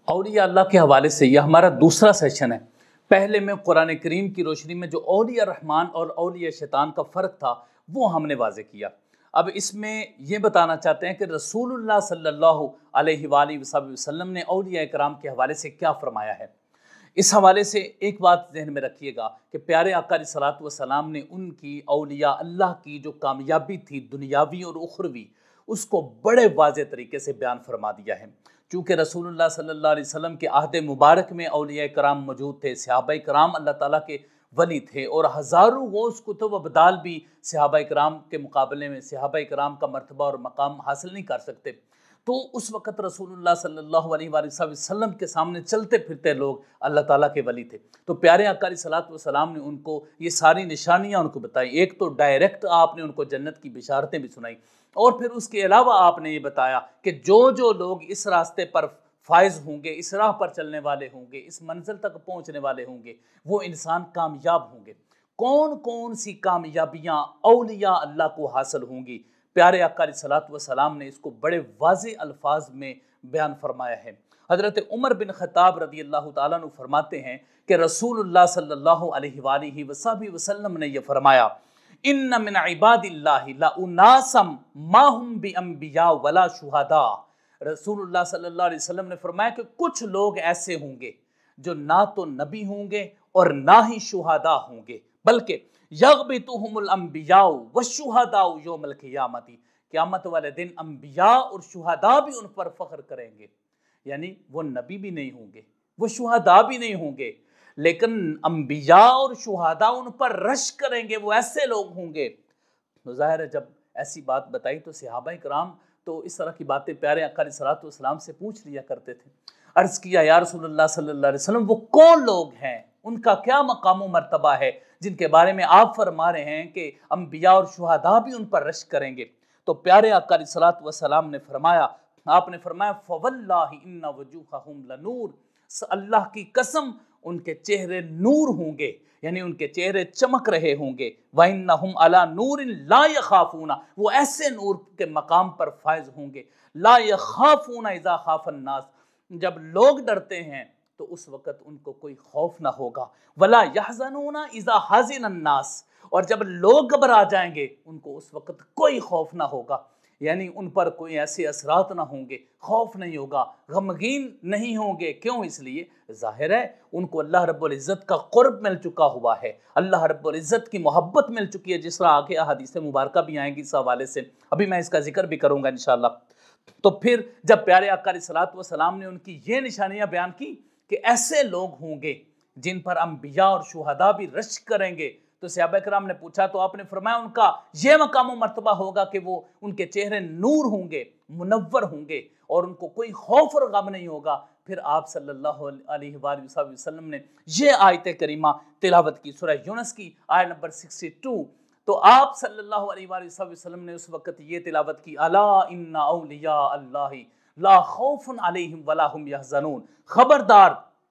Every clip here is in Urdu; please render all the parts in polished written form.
اولیاء اللہ کے حوالے سے یہ ہمارا دوسرا سیشن ہے۔ پہلے میں قرآن کریم کی روشنی میں جو اولیاء رحمان اور اولیاء شیطان کا فرق تھا وہ ہم نے واضح کیا۔ اب اس میں یہ بتانا چاہتے ہیں کہ رسول اللہ صلی اللہ علیہ وآلہ وسلم نے اولیاء کرام کے حوالے سے کیا فرمایا ہے۔ اس حوالے سے ایک بات ذہن میں رکھیے گا کہ پیارے آقا علیہ الصلوۃ والسلام نے ان کی اولیاء اللہ کی جو کامیابی تھی دنیاوی اور اخروی، اس کو بڑے واضح طریقے سے بیان فرما دیا ہے۔ چونکہ رسول اللہ صلی اللہ علیہ وسلم کے عہد مبارک میں اولیاء کرام موجود تھے، صحابہ کرام اللہ تعالیٰ کے ولی تھے، اور ہزاروں غوث کتب و ابدال بھی صحابہ کرام کے مقابلے میں صحابہ کرام کا مرتبہ اور مقام حاصل نہیں کر سکتے۔ تو اس وقت رسول اللہ صلی اللہ علیہ وآلہ وسلم کے سامنے چلتے پھرتے لوگ اللہ تعالیٰ کے ولی تھے۔ تو پیارے آقا علیہ الصلوۃ والسلام نے ان کو یہ ساری نشانیاں ان کو بتائی۔ ایک تو ڈائریکٹ آپ نے ان کو جنت کی بشارتیں بھی سنائی، اور پھر اس کے علاوہ آپ نے یہ بتایا کہ جو لوگ اس راستے پر فائز ہوں گے، اس راہ پر چلنے والے ہوں گے، اس منزل تک پہنچنے والے ہوں گے، وہ انسان کامیاب ہوں گے۔ کون کون سی کامیابیاں اولیاء اللہ کو حاصل ہوں گی؟ پیارے آقا علیہ الصلوۃ والسلام نے اس کو بڑے واضح الفاظ میں بیان فرمایا ہے۔ حضرت عمر بن خطاب رضی اللہ تعالیٰ عنہ فرماتے ہیں کہ رسول اللہ صلی اللہ علیہ وآلہ وسلم نے یہ فرمایا، ان من عباد اللہ لاناسا ما هم بانبیاء ولا شہداء۔ رسول اللہ صلی اللہ علیہ وسلم نے فرمایا کہ کچھ لوگ ایسے ہوں گے جو نہ تو نبی ہوں گے اور نہ ہی شہداء ہوں گے، بلکہ یغبطہم الانبیاء والشہداء یوم القیامت، قیامت والے دن انبیاء اور شہداء بھی ان پر فخر کریں گے۔ یعنی وہ نبی بھی نہیں ہوں گے، وہ شہداء بھی نہیں ہوں گے، لیکن انبیاء اور شہداء ان پر رش کریں گے، وہ ایسے لوگ ہوں گے۔ تو ظاہر ہے جب ایسی بات بتائی تو صحابہ کرام تو اس طرح کی باتیں پیارے آقا علیہ الصلوۃ والسلام سے پوچھ لیا کرتے تھے۔ عرض کیا، یا رسول اللہ صلی اللہ علیہ وسلم، وہ کون لوگ ہیں، ان کا کیا مقام و مرتبہ ہے جن کے بارے میں آپ فرما رہے ہیں کہ انبیاء اور شہداء بھی ان پر رش کریں گے؟ تو پیارے آقا علیہ الصلوۃ والسلام نے فرمایا، آپ نے فرمایا، فواللہ ان وجوہہم لنور، اللہ کی قسم ان کے چہرے نور ہوں گے، یعنی ان کے چہرے چمک رہے ہوں گے۔ وَإِنَّهُمْ عَلَى نُورٍ لَا يَخَافُونَ، وہ ایسے نور کے مقام پر فائز ہوں گے۔ لا يَخَافُونَ إِذَا خَافَ النَّاسِ، جب لوگ ڈرتے ہیں تو اس وقت ان کو کوئی خوف نہ ہوگا۔ وَلَا يَحْزَنُونَ إِذَا حَزِنَ النَّاسِ، اور جب لوگ گھبرا جائیں گے ان کو اس وقت کوئی خوف نہ ہوگا، یعنی ان پر کوئی ایسے اثرات نہ ہوں گے، خوف نہیں ہوگا، غمگین نہیں ہوں گے۔ کیوں؟ اس لیے ظاہر ہے ان کو اللہ رب العزت کا قرب مل چکا ہوا ہے، اللہ رب العزت کی محبت مل چکی ہے، جس طرح آگے احادیث مبارکہ بھی آئیں گی اس حوالے سے، ابھی میں اس کا ذکر بھی کروں گا انشاءاللہ۔ تو پھر جب پیارے آقا علیہ الصلوۃ والسلام نے ان کی یہ نشانیاں بیان کی کہ ایسے لوگ ہوں گے جن پر انبیاء اور شہداء بھی رش کریں گے، تو صحابہ کرام نے پوچھا تو آپ نے فرمایا ان کا یہ مقام و مرتبہ ہوگا کہ وہ ان کے چہرے نور ہوں گے، منور ہوں گے، اور ان کو کوئی خوف اور غم نہیں ہوگا۔ پھر آپ صلی اللہ علیہ وآلہ وسلم نے یہ آیت کریمہ تلاوت کی، سورہ یونس کی آیت نمبر 62۔ تو آپ صلی اللہ علیہ وآلہ وسلم نے اس وقت یہ تلاوت کی، الا ان اولیاء اللہ لا خوف علیہم ولا هم یحزنون، خبردار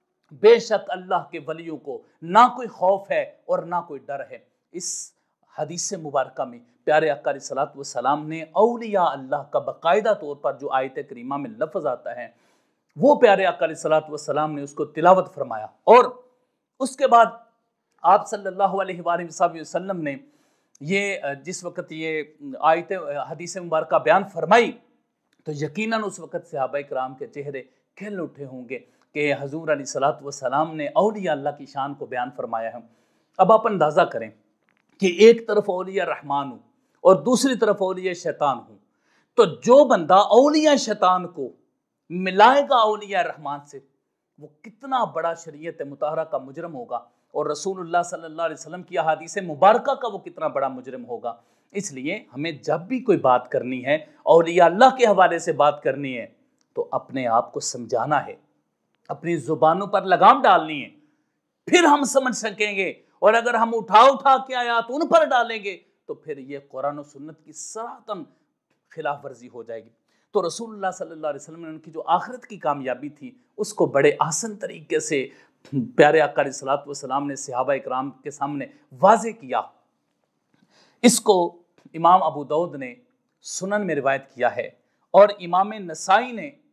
بے شک اللہ کے ولیوں کو نہ کوئی خوف ہے اور نہ کوئی ڈر ہے۔ اس حدیث مبارکہ میں پیارے آقا علیہ الصلوۃ والسلام نے اولیاء اللہ کا باقاعدہ طور پر جو آیت کریمہ میں لفظ آتا ہے وہ پیارے آقا علیہ الصلوۃ والسلام نے اس کو تلاوت فرمایا، اور اس کے بعد آپ صلی اللہ علیہ وآلہ وسلم نے یہ جس وقت یہ آیت حدیث مبارکہ بیان فرمائی تو یقیناً اس وقت صحابہ کرام کے چہرے کھل اٹھے ہوں گے کہ حضور علیہ الصلوۃ والسلام نے اولیاء اللہ کی شان کو بیان فرمایا ہے۔ اب آپ اندازہ کریں کہ ایک طرف اولیاء رحمان ہوں اور دوسری طرف اولیاء شیطان ہوں، تو جو بندہ اولیاء شیطان کو ملائے گا اولیاء رحمان سے وہ کتنا بڑا شریعت مطہرہ کا مجرم ہوگا، اور رسول اللہ صلی اللہ علیہ وسلم کی احادیث مبارکہ کا وہ کتنا بڑا مجرم ہوگا۔ اس لیے ہمیں جب بھی کوئی بات کرنی ہے، اولیاء اللہ کے حوالے سے بات کرنی ہے، تو اپنے آپ کو سمجھانا ہے، اپنی زبانوں پر لگام ڈالنی ہے، پھر ہم سمجھ سکیں گے۔ اور اگر ہم اٹھا کے آیات ان پر ڈالیں گے تو پھر یہ قرآن و سنت کی صراحتاً خلاف ورزی ہو جائے گی۔ تو رسول اللہ صلی اللہ علیہ وسلم نے ان کی جو آخرت کی کامیابی تھی اس کو بڑے آسن طریقے سے پیارے آقا علیہ الصلوۃ والسلام نے صحابہ اکرام کے سامنے واضح کیا۔ اس کو امام ابو داؤد نے سنن میں روایت کیا ہے، اور امام نسائی نے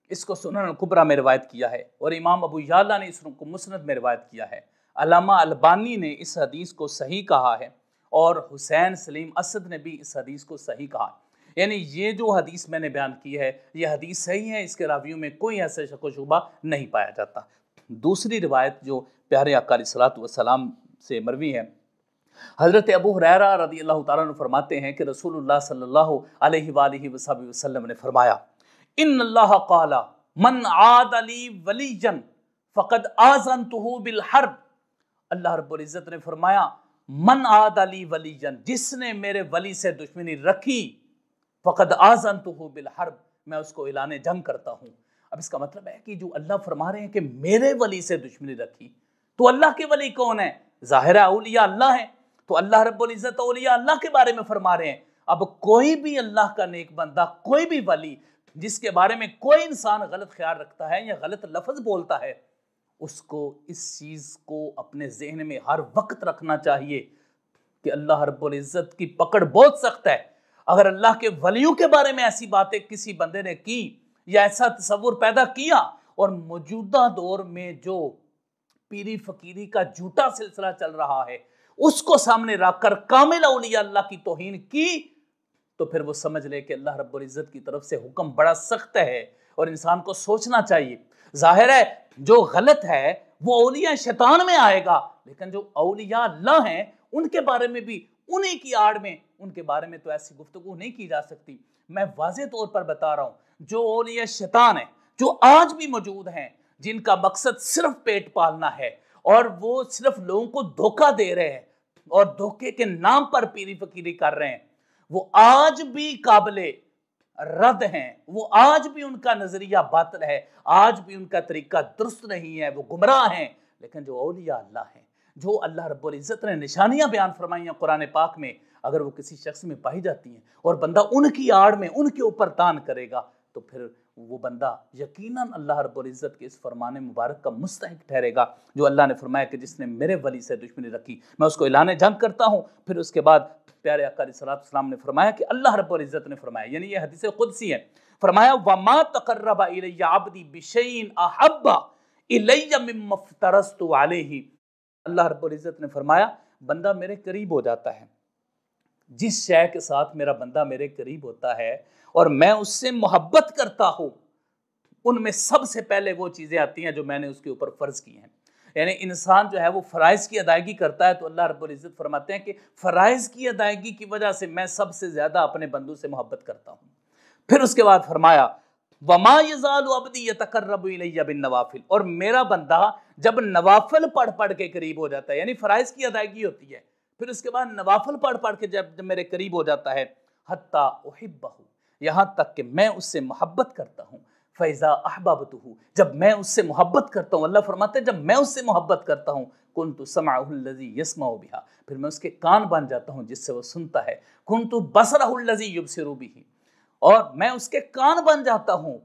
اس کو سنن الکبریٰ میں روایت کیا ہے، اور امام ابو یعلا نے اس کو مسند میں روایت کیا ہے۔ علامہ البانی نے اس حدیث کو صحیح کہا ہے، اور حسین سلیم اسد نے بھی اس حدیث کو صحیح کہا۔ یعنی یہ جو حدیث میں نے بیان کی ہے یہ حدیث صحیح ہے، اس کے راویوں میں کوئی ایسا شک و شبہ نہیں پایا جاتا۔ دوسری روایت جو پیارے آقا علیہ الصلوۃ والسلام سے مروی ہے، حضرت ابو ہریرہ رضی اللہ تعالیٰ عنہ فرماتے ہیں کہ رسول اللہ صلی اللہ علیہ وآلہ وسلم نے فرمایا، ان اللہ قال من عاد لی ولیا فقد آذنتہ بالحرب۔ اللہ رب العزت نے فرمایا من عاد لی ولیا، جس نے میرے ولی سے دشمنی رکھی، فقد آذنتہ بالحرب، میں اس کو اعلان جنگ کرتا ہوں۔ اب اس کا مطلب ہے کہ جو اللہ فرما رہے ہیں کہ میرے ولی سے دشمنی رکھی، تو اللہ کے ولی کون ہے؟ ظاہر ہے اولیاء اللہ ہیں، تو اللہ رب العزت اولیاء اللہ کے بارے میں فرما رہے ہیں۔ اب کوئی بھی اللہ کا نیک بندہ، کوئی بھی ولی جس کے بارے میں کوئی انسان غلط خیال رکھتا ہے یا غلط لفظ بولتا ہے، اس کو اس چیز کو اپنے ذہن میں ہر وقت رکھنا چاہیے کہ اللہ رب العزت کی پکڑ بہت سخت ہے۔ اگر اللہ کے ولیوں کے بارے میں ایسی باتیں کسی بندے نے کی یا ایسا تصور پیدا کیا، اور موجودہ دور میں جو پیری فقیری کا جھوٹا سلسلہ چل رہا ہے اس کو سامنے رکھ کر کامل اولیاء اللہ کی توہین کی، تو پھر وہ سمجھ لے کہ اللہ رب العزت کی طرف سے حکم بڑا سخت ہے، اور انسان کو سوچنا چاہیے۔ ظاہر ہے جو غلط ہے وہ اولیاء شیطان میں آئے گا، لیکن جو اولیاء اللہ ہیں ان کے بارے میں بھی انہی کی آڑ میں ان کے بارے میں تو ایسی گفتگو نہیں کی جا سکتی۔ میں واضح طور پر بتا رہا ہوں، جو اولیاء شیطان ہیں، جو آج بھی موجود ہیں، جن کا مقصد صرف پیٹ پالنا ہے، اور وہ صرف لوگوں کو دھوکہ دے رہے ہیں اور دھوکے کے نام پر پیری فقیری کر رہے ہیں، وہ آج بھی قابل رد ہیں، وہ آج بھی ان کا نظریہ باطل ہے، آج بھی ان کا طریقہ درست نہیں ہے، وہ گمراہ ہیں۔ لیکن جو اولیاء اللہ ہیں، جو اللہ رب العزت نے نشانیاں بیان فرمائی ہیں قرآن پاک میں، اگر وہ کسی شخص میں پائی جاتی ہیں اور بندہ ان کی آڑ میں ان کے اوپر تان کرے گا، تو پھر وہ بندہ یقیناً اللہ رب العزت کے اس فرمان مبارک کا مستحق ٹھہرے گا، جو اللہ نے فرمایا کہ جس نے میرے ولی سے دشمنی رکھی میں اس کو اعلان جنگ کرتا ہوں۔ پھر اس کے بعد پیارے آقا علیہ الصلوۃ والسلام نے فرمایا کہ اللہ رب العزت نے فرمایا، یعنی یہ حدیث قدسی ہے، فرمایا وَمَا تَقَرَّبَ إِلَيَّ عَبْدِي بِشَيْءٍ أَحَبَّ إِلَيَّ مِمَّا افْتَرَضْتُ عَلَيْهِ۔ اللہ رب العزت نے فرمایا بندہ میرے قریب ہو جاتا ہے، جس شے کے ساتھ میرا بندہ میرے قریب ہوتا ہے اور میں اس سے محبت کرتا ہوں، ان میں سب سے پہلے وہ چیزیں آتی ہیں جو میں نے اس کے اوپر فرض کی ہیں۔ یعنی انسان جو ہے وہ فرائض کی ادائیگی کرتا ہے، تو اللہ رب العزت فرماتے ہیں کہ فرائض کی ادائیگی کی وجہ سے میں سب سے زیادہ اپنے بندوں سے محبت کرتا ہوں۔ پھر اس کے بعد فرمایا وَمَا يَزَالُ عَبْدِي يَتَقَرَّبُ إِلَيَّ بِالنَّوَافِلِ، اور میرا بندہ جب نوافل پڑھ پڑھ کے قریب ہو جاتا ہے، یعنی فرائض کی ادائیگی ہوتی ہے، پھر اس کے بعد نوافل پڑھ پڑھ کے جب میرے قریب ہو جاتا ہے، حَتَّى أُحِبَّهُ، یہاں تک کہ میں اس سے محبت کرتا ہوں، فَإِذَا أَحْبَبْتُهُ، جب میں اس سے محبت کرتا ہوں، اللہ فرماتے ہیں جب میں اس سے محبت کرتا ہوں، كُنْتُ سَمْعَهُ الَّذِي يَسْمَعُ بِهَا، پھر میں اس کے کان بن جاتا ہوں جس سے وہ سنتا ہے، كُنْتُ بَصَرَهُ الَّذِي يُبْصِرُ بِهِ، اور میں اس کے کان بن جاتا ہوں،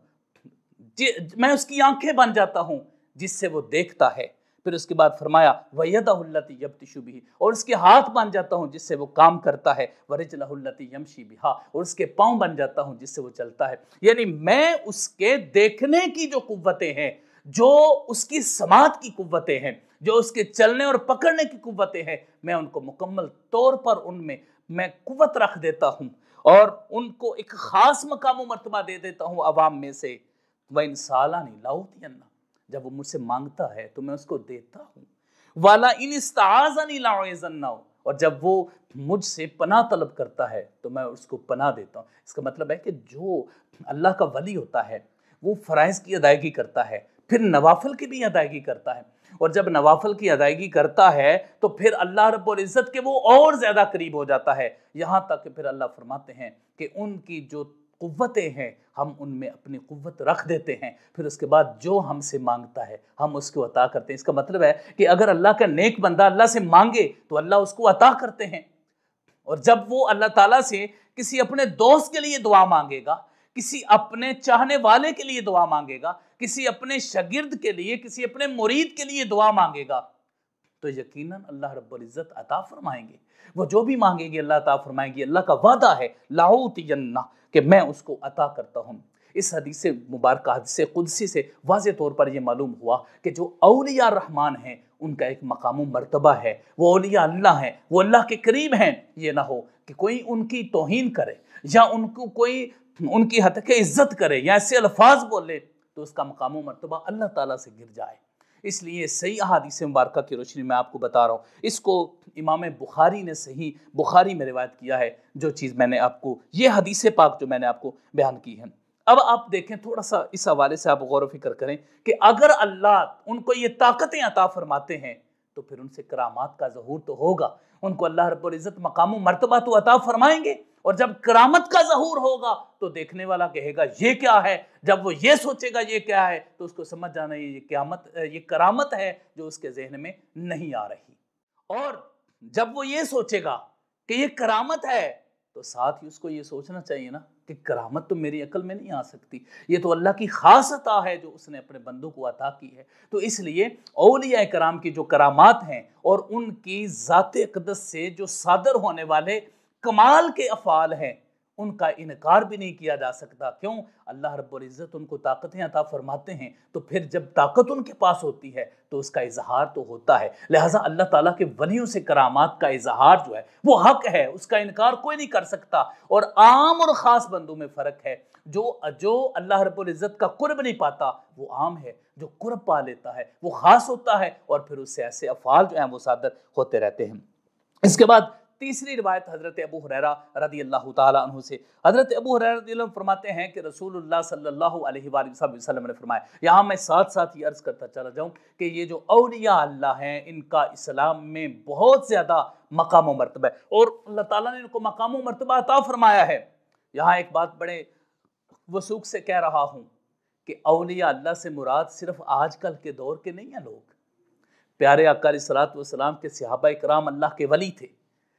میں اس کی آنکھیں بن جاتا ہوں جس سے وہ دیکھتا ہے۔ پھر اس کے بعد فرمایا وَيَدَهُ الَّتِي يَبْطِشُ بِهِ، اور اس کے ہاتھ بن جاتا ہوں جس سے وہ کام کرتا ہے، وَرِجْلَهُ الَّتِي يَمْشِي بِهَا، اور اس کے پاؤں بن جاتا ہوں جس سے وہ چلتا ہے۔ یعنی میں اس کے دیکھنے کی جو قوتیں ہیں، جو اس کی سماعت کی قوتیں ہیں، جو اس کے چلنے اور پکڑنے کی قوتیں ہیں، میں ان کو مکمل طور پر ان میں قوت رکھ دیتا ہوں، اور ان کو ایک خاص مقام و مرتبہ دے دیتا ہوں عوام میں سے۔ وَإِنْ سَأَلَنِي لَأُعْطِيَنَّهُ، جب وہ مجھ سے مانگتا ہے تو میں اس کو دیتا ہوں۔ وَلَئِنِ اسْتَعَاذَنِي لَأُعِيذَنَّهُ، اور جب وہ مجھ سے پناہ طلب کرتا ہے تو میں اس کو پناہ دیتا ہوں۔ اس کا مطلب ہے کہ جو اللہ کا ولی ہوتا ہے وہ فرائض کی ادائیگی کرتا ہے، پھر نوافل کی بھی ادائیگی کرتا ہے، اور جب نوافل کی ادائیگی کرتا ہے تو پھر اللہ رب العزت کے وہ اور زیادہ قریب ہو جاتا ہے، یہاں تک کہ پھر اللہ فرماتے ہیں کہ ان کی جو قوتیں ہیں ہم ان میں اپنی قوت رکھ دیتے ہیں، پھر اس کے بعد جو ہم سے مانگتا ہے ہم اس کو عطا کرتے ہیں۔ اس کا مطلب ہے کہ اگر اللہ کا نیک بندہ اللہ سے مانگے تو اللہ اس کو عطا کرتے ہیں، اور جب وہ اللہ تعالیٰ سے کسی اپنے دوست کے لیے دعا مانگے گا، کسی اپنے چاہنے والے کے لیے دعا مانگے گا، کسی اپنے شاگرد کے لیے، کسی اپنے مرید کے لیے دعا مانگے گا، تو یقیناً اللہ رب العزت عطا فرمائیں گے۔ وہ جو بھی مانگے گی اللہ عطا فرمائیں گی۔ اللہ کا وعدہ ہے لَأُعْطِيَنَّهُ، کہ میں اس کو عطا کرتا ہوں۔ اس حدیث مبارکہ حدیث قدسی سے واضح طور پر یہ معلوم ہوا کہ جو اولیاء الرحمن ہیں ان کا ایک مقام و مرتبہ ہے، وہ اولیاء اللہ ہیں، وہ اللہ کے قریب ہیں۔ یہ نہ ہو کہ کوئی ان کی توہین کرے یا ان کو کوئی ان کی حد کے عزت کرے یا ایسے الفاظ بولے تو اس کا مقام و مرتبہ اللہ تعالیٰ سے گر جائے۔ اس لیے صحیح احادیث مبارکہ کی روشنی میں آپ کو بتا رہا ہوں، اس کو امام بخاری نے صحیح بخاری میں روایت کیا ہے، جو چیز میں نے آپ کو، یہ حدیث پاک جو میں نے آپ کو بیان کی ہے۔ اب آپ دیکھیں تھوڑا سا اس حوالے سے آپ غور و فکر کریں کہ اگر اللہ ان کو یہ طاقتیں عطا فرماتے ہیں تو پھر ان سے کرامات کا ظہور تو ہوگا، ان کو اللہ رب العزت مقام و مرتبہ تو عطا فرمائیں گے، اور جب کرامت کا ظہور ہوگا تو دیکھنے والا کہے گا یہ کیا ہے، جب وہ یہ سوچے گا یہ کیا ہے تو اس کو سمجھ جانا یہ کرامت ہے جو اس کے ذہن میں نہیں آ رہی، اور جب وہ یہ سوچے گا کہ یہ کرامت ہے تو ساتھ ہی اس کو یہ سوچنا چاہیے نا کہ کرامت تو میری عقل میں نہیں آ سکتی، یہ تو اللہ کی خاص عطا ہے جو اس نے اپنے بندوں کو عطا کی ہے۔ تو اس لیے اولیاء کرام کی جو کرامات ہیں اور ان کی ذات اقدس سے جو صادر ہونے والے کمال کے افعال ہیں ان کا انکار بھی نہیں کیا جا سکتا۔ کیوں؟ اللہ رب العزت ان کو طاقتیں عطا فرماتے ہیں، تو پھر جب طاقت ان کے پاس ہوتی ہے تو اس کا اظہار تو ہوتا ہے، لہٰذا اللہ تعالیٰ کے ولیوں سے کرامات کا اظہار جو ہے وہ حق ہے، اس کا انکار کوئی نہیں کر سکتا۔ اور عام اور خاص بندوں میں فرق ہے، جو اللہ رب العزت کا قرب نہیں پاتا وہ عام ہے، جو قرب پا لیتا ہے وہ خاص ہوتا ہے، اور پھر اس سے ایسے افعال جو ہیں وہ صادر ہوتے رہتے ہیں۔ اس کے بعد تیسری روایت حضرت ابو ہریرہ رضی اللہ تعالیٰ عنہ سے، حضرت ابو ہریرہ رضی اللہ عنہ فرماتے ہیں کہ رسول اللہ صلی اللہ علیہ وآلہ وسلم نے فرمایا، یہاں میں ساتھ ساتھ یہ عرض کرتا چلا جاؤں کہ یہ جو اولیاء اللہ ہیں ان کا اسلام میں بہت زیادہ مقام و مرتبہ ہے، اور اللہ تعالیٰ نے ان کو مقام و مرتبہ عطا فرمایا ہے۔ یہاں ایک بات بڑے وثوق سے کہہ رہا ہوں کہ اولیاء اللہ سے مراد صرف آج کل کے دور کے نہیں ہیں لوگ، پیارے آقا علیہ الصلوۃ والسلام کے صحابہ کرام اللہ کے ولی تھے،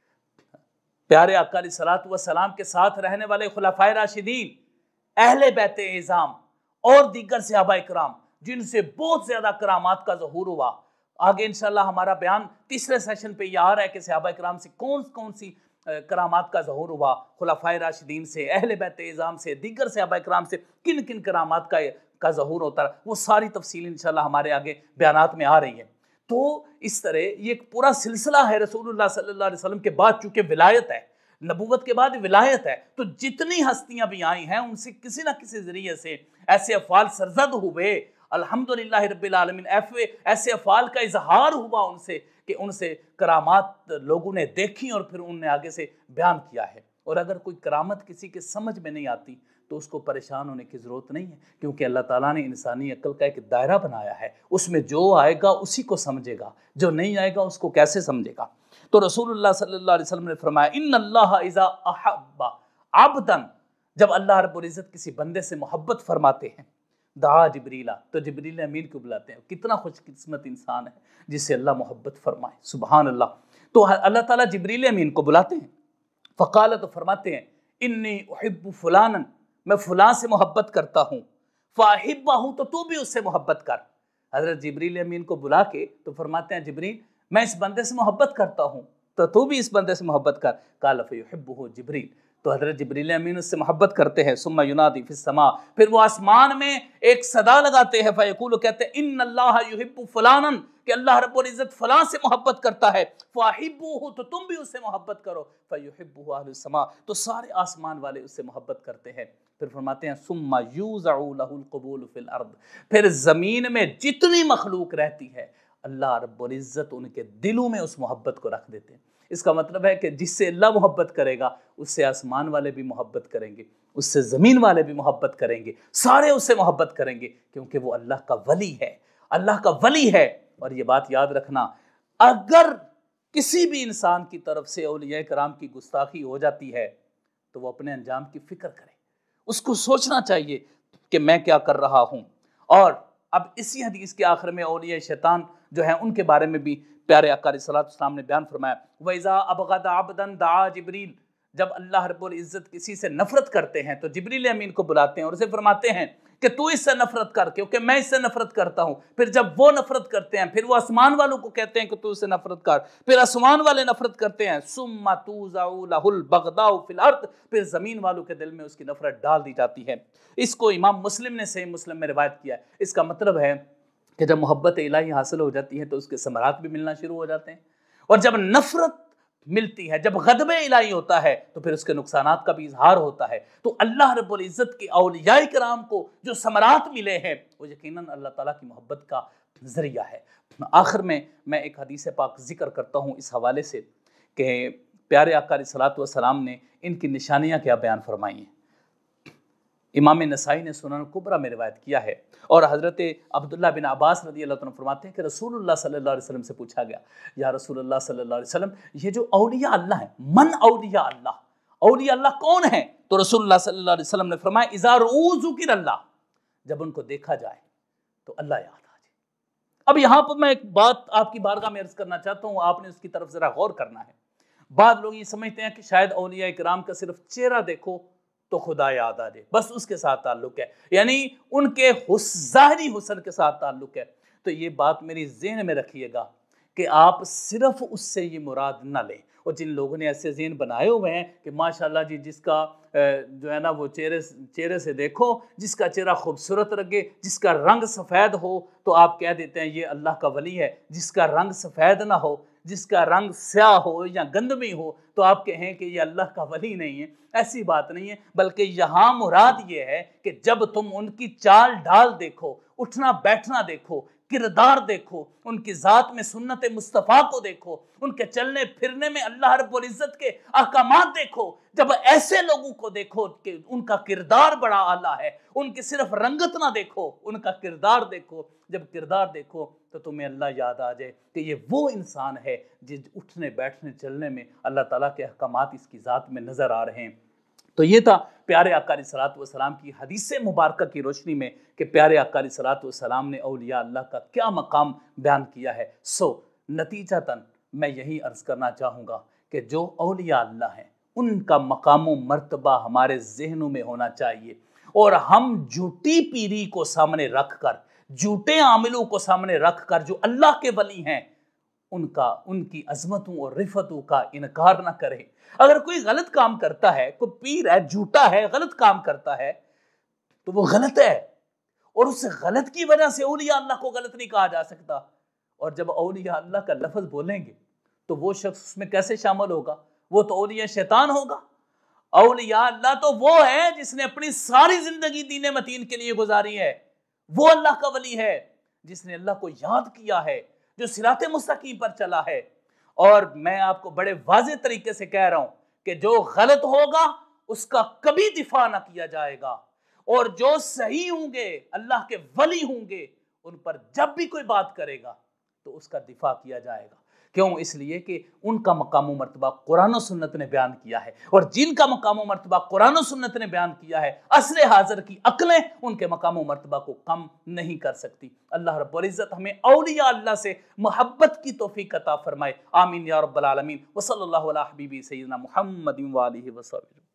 پیارے آقا علیہ الصلوۃ والسلام کے ساتھ رہنے والے خلفائے راشدین، اہل بیت اعظام اور دیگر صحابہ کرام جن سے بہت زیادہ کرامات کا ظہور ہوا۔ آگے انشاءاللہ ہمارا بیان تیسرے سیشن پہ یہ آ رہا ہے کہ صحابہ کرام سے کون سی کرامات کا ظہور ہوا، خلفائے راشدین سے، اہل بیت اعظام سے، دیگر صحابہ کرام سے کن کن کرامات کا ظہور ہوتا ہے، وہ ساری تفصیل انشاءاللہ ہمارے آگے بیانات میں آ رہی ہے۔ تو اس طرح یہ ایک پورا سلسلہ ہے رسول اللہ صلی اللہ علیہ وسلم کے بعد، چونکہ ولایت ہے، نبوت کے بعد ولایت ہے، تو جتنی ہستیاں بھی آئی ہیں ان سے کسی نہ کسی ذریعے سے ایسے افعال سرزد ہوئے، الحمدللہ رب العالمین، ایسے افعال کا اظہار ہوا ان سے کہ ان سے کرامات لوگوں نے دیکھی اور پھر انہوں نے آگے سے بیان کیا ہے۔ اور اگر کوئی کرامت کسی کے سمجھ میں نہیں آتی تو اس کو پریشان ہونے کی ضرورت نہیں ہے، کیونکہ اللہ تعالیٰ نے انسانی عقل کا ایک دائرہ بنایا ہے، اس میں جو آئے گا اسی کو سمجھے گا، جو نہیں آئے گا اس کو کیسے سمجھے گا۔ تو رسول اللہ صلی اللہ علیہ وسلم نے فرمایا، ان اللہ اذا احب عبدا، جب اللہ رب العزت کسی بندے سے محبت فرماتے ہیں، دعا جبریلا، تو جبریل امین کو بلاتے ہیں۔ کتنا خوش قسمت انسان ہے جس سے اللہ محبت فرمائے، سبحان اللہ۔ تو اللہ تعالیٰ جبریل امین کو بلاتے ہیں، فقال، تو فرماتے ہیں، انی احب فلانا، میں فلاں سے محبت کرتا ہوں، فاحبہ، تو بھی اس سے محبت کر۔ حضرت جبریل امین کو بلا کے تو فرماتے ہیں، جبریل میں اس بندے سے محبت کرتا ہوں تو بھی اس بندے سے محبت کر۔ قال فیحبہ جبریل، تو حضرت جبریل امین اس سے محبت کرتے ہیں۔ ثم ینادی فی السماء، پھر وہ آسمان میں ایک صدا لگاتے ہیں، فیقول، کہتے ہیں، ان اللہ یحب فلانا، کہ اللہ رب العزت فلاں سے محبت کرتا ہے، فاحبوہ، تو تم بھی اس سے محبت کرو، فیحبہ اہل السماء، تو سارے آسمان والے اس سے محبت کرتے ہیں۔ پھر فرماتے ہیں، ثم یوزع لہ القبول فی الارض، پھر زمین میں جتنی مخلوق رہتی ہے اللہ رب العزت ان کے دلوں میں اس محبت کو رکھ دیتے ہیں۔ اس کا مطلب ہے کہ جس سے اللہ محبت کرے گا اس سے آسمان والے بھی محبت کریں گے، اس سے زمین والے بھی محبت کریں گے، سارے اس سے محبت کریں گے، کیونکہ وہ اللہ کا ولی ہے، اللہ کا ولی ہے۔ اور یہ بات یاد رکھنا، اگر کسی بھی انسان کی طرف سے اولیاء کرام کی گستاخی ہو جاتی ہے تو وہ اپنے انجام کی فکر کرے، اس کو سوچنا چاہیے کہ میں کیا کر رہا ہوں۔ اور اب اسی حدیث کے آخر میں اولیاء شیطان جو ہیں ان کے بارے میں بھی پیارے آقا علیہ الصلوۃ والسلام نے بیان فرمایا، وَإِذَا أَبْغَضَ عَبْدًا دَعَا جِبْرِيلُ، جب اللہ رب العزت کسی سے نفرت کرتے ہیں تو جبریل امین کو بلاتے ہیں اور اسے فرماتے ہیں کہ تو اس سے نفرت کر، کیونکہ میں اس سے نفرت کرتا ہوں۔ پھر جب وہ نفرت کرتے ہیں پھر وہ آسمان والوں کو کہتے ہیں کہ تو اس سے نفرت کر، پھر آسمان والے نفرت کرتے ہیں، ثم توزع لہ البغضاء فی الارض، پھر زمین والوں کے دل میں اس کی نفرت ڈال دی جاتی ہے۔ اس کو امام مسلم نے صحیح مسلم میں روایت کیا ہے۔ اس کا مطلب ہے کہ جب محبت الہی حاصل ہو جاتی ہے تو اس کے ثمرات بھی ملنا شروع ہو جاتے ہیں، اور جب نفرت ملتی ہے، جب غضب الہی ہوتا ہے تو پھر اس کے نقصانات کا بھی اظہار ہوتا ہے۔ تو اللہ رب العزت کے اولیاء کرام کو جو ثمرات ملے ہیں وہ یقیناً اللہ تعالیٰ کی محبت کا ذریعہ ہے۔ آخر میں ایک حدیث پاک ذکر کرتا ہوں اس حوالے سے کہ پیارے آقا علیہ الصلوۃ والسلام نے ان کی نشانیاں کیا بیان فرمائی ہیں۔ امام نسائی نے سنن کبریٰ میں روایت کیا ہے، اور حضرت عبداللہ بن عباس رضی اللہ عنہ فرماتے ہیں کہ رسول اللہ صلی اللہ علیہ وسلم سے پوچھا گیا، یا رسول اللہ صلی اللہ علیہ وسلم، یہ جو اولیاء اللہ ہیں، من اولیاء اللہ، اولیاء اللہ کون ہیں؟ تو رسول اللہ صلی اللہ علیہ وسلم نے فرمایا اذا رؤوا ذکر اللہ، جب ان کو دیکھا جائے تو اللہ یاد آ جائے۔ اب یہاں پر میں ایک بات آپ کی بارگاہ میں عرض کرنا چاہتا ہوں، آپ نے اس کی طرف ذرا غور کرنا ہے۔ بعض لوگ یہ سمجھتے ہیں کہ شاید اولیاء کرام کا صرف چہرہ دیکھو تو خدا یاد آ جائے، بس اس کے ساتھ تعلق ہے، یعنی ان کے ظاہری حسن کے ساتھ تعلق ہے۔ تو یہ بات میری ذہن میں رکھیے گا کہ آپ صرف اس سے یہ مراد نہ لیں۔ اور جن لوگوں نے ایسے ذہن بنائے ہوئے ہیں کہ ماشاءاللہ جی جس کا جو ہے نا وہ چہرے سے دیکھو، جس کا چہرہ خوبصورت لگے، جس کا رنگ سفید ہو تو آپ کہہ دیتے ہیں یہ اللہ کا ولی ہے، جس کا رنگ سفید نہ ہو، جس کا رنگ سیاہ ہو یا گندمی ہو تو آپ کہیں کہ یہ اللہ کا ولی نہیں ہے۔ ایسی بات نہیں ہے، بلکہ یہاں مراد یہ ہے کہ جب تم ان کی چال ڈھال دیکھو، اٹھنا بیٹھنا دیکھو، کردار دیکھو، ان کی ذات میں سنت مصطفیٰ کو دیکھو، ان کے چلنے پھرنے میں اللہ رب العزت کے احکامات دیکھو، جب ایسے لوگوں کو دیکھو کہ ان کا کردار بڑا اعلیٰ ہے، ان کی صرف رنگت نہ دیکھو، ان کا کردار دیکھو، جب کردار دیکھو تو تمہیں اللہ یاد آ جائے کہ یہ وہ انسان ہے جس اٹھنے بیٹھنے چلنے میں اللہ تعالیٰ کے احکامات اس کی ذات میں نظر آ رہے ہیں۔ تو یہ تھا پیارے آقا علیہ الصلوۃ والسلام کی حدیث مبارکہ کی روشنی میں کہ پیارے آقا علیہ الصلوۃ والسلام نے اولیاء اللہ کا کیا مقام بیان کیا ہے۔ نتیجتاً میں یہی عرض کرنا چاہوں گا کہ جو اولیاء اللہ ہیں ان کا مقام و مرتبہ ہمارے ذہنوں میں ہونا چاہیے، اور ہم جھوٹی پیری کو سامنے رکھ کر، جھوٹے عاملوں کو سامنے رکھ کر جو اللہ کے ولی ہیں ان کی عظمتوں اور رفتوں کا انکار نہ کرے۔ اگر کوئی غلط کام کرتا ہے، کوئی پیر ہے، جھوٹا ہے، غلط کام کرتا ہے تو وہ غلط ہے، اور اس غلط کی وجہ سے اولیاء اللہ کو غلط نہیں کہا جا سکتا۔ اور جب اولیاء اللہ کا لفظ بولیں گے تو وہ شخص اس میں کیسے شامل ہوگا؟ وہ تو اولیاء شیطان ہوگا۔ اولیاء اللہ تو وہ ہے جس نے اپنی ساری زندگی دین متین کے لیے گزاری ہے، وہ اللہ کا ولی ہے جس نے اللہ کو یاد کیا ہے، جو صراط مستقیم پر چلا ہے۔ اور میں آپ کو بڑے واضح طریقے سے کہہ رہا ہوں کہ جو غلط ہوگا اس کا کبھی دفاع نہ کیا جائے گا، اور جو صحیح ہوں گے، اللہ کے ولی ہوں گے، ان پر جب بھی کوئی بات کرے گا تو اس کا دفاع کیا جائے گا۔ کیوں؟ اس لیے کہ ان کا مقام و مرتبہ قرآن و سنت نے بیان کیا ہے، اور جن کا مقام و مرتبہ قرآن و سنت نے بیان کیا ہے، عصر حاضر کی عقلیں ان کے مقام و مرتبہ کو کم نہیں کر سکتی۔ اللہ رب العزت ہمیں اولیاء اللہ سے محبت کی توفیق عطا فرمائے، آمین یا رب العالمین۔ وصلی اللہ علی حبیبی سیدنا محمد و آلہ وصحبہ۔